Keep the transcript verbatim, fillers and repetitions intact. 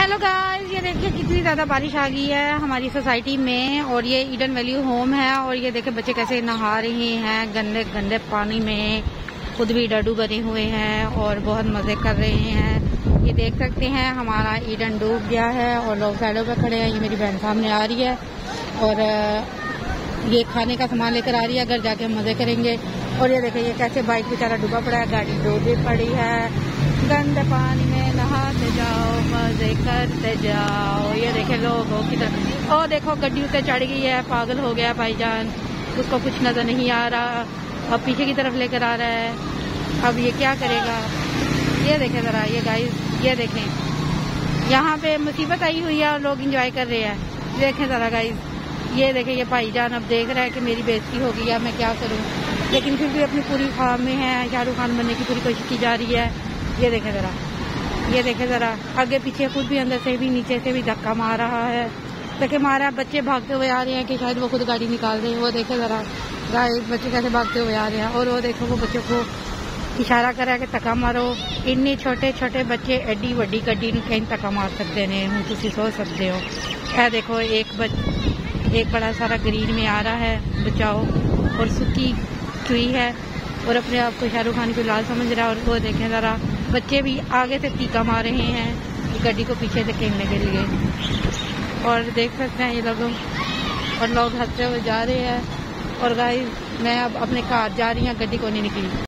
Hello guys, ये देखिए कितनी ज्यादा बारिश आ गई है हमारी सोसाइटी में। और ये ईडन वैली होम है और ये देखिए बच्चे कैसे नहा रहे हैं गंदे गंदे पानी में, खुद भी डडू बने हुए हैं और बहुत मजे कर रहे हैं। ये देख सकते हैं हमारा ईडन डूब गया है और लोग साइडों पे खड़े हैं। ये मेरी बहन सामने आ रही है और ये खाने का सामान लेकर आ रही है, घर जाके हम मजे करेंगे। और ये देखिए ये कैसे बाइक बेचारा डूबा पड़ा है, गाड़ी डूबी पड़ी है, गंदे पानी में नहाते जाओ, मजे करते जाओ। ये देखे लोगों की तरफ, और देखो गड्डी उसे चढ़ गई है, पागल हो गया भाईजान, उसको कुछ नजर नहीं आ रहा, अब पीछे की तरफ लेकर आ रहा है। अब ये क्या करेगा? ये देखे जरा, ये गाइस ये देखें, यहाँ पे मुसीबत आई हुई है और लोग एंजॉय कर रहे हैं। देखें जरा गाइस, ये देखे ये भाईजान अब देख रहा है कि मेरी बेइज्जती हो गई है, मैं क्या करूँ, लेकिन फिर भी अपनी पूरी ख्वाब में है, शाहरुख खान बनने की पूरी कोशिश की जा रही है। ये देखे जरा, ये देखे जरा, आगे पीछे खुद भी अंदर से भी नीचे से भी धक्का मार रहा है, देखे मारा। बच्चे भागते हुए आ रहे हैं कि शायद वो खुद गाड़ी निकाल दें। वो देखे जरा गाइस बच्चे कैसे भागते हुए आ रहे हैं। और वो देखो वो बच्चों को इशारा कर रहा है कि धक्का मारो। इन्ने छोटे छोटे बच्चे एडी वड्डी गड्डी ਨੂੰ कहीं धक्का मार सकते हैं, हूँ तुम सोच सकते हो। है देखो एक बच एक बड़ा सारा ग्रीन में आ रहा है बचाओ, और सूखी ट्री है और अपने आप को शाहरुख खान को लाल समझ रहा है। और वो देखें ज़रा बच्चे भी आगे से टीका मार रहे हैं गड्डी को पीछे से खेलने के लिए, और देख सकते हैं ये लोगों, और लोग हंसते हुए जा रहे हैं। और गाइस मैं अब अपने कार जा रही हूँ, गड्डी को नहीं निकली।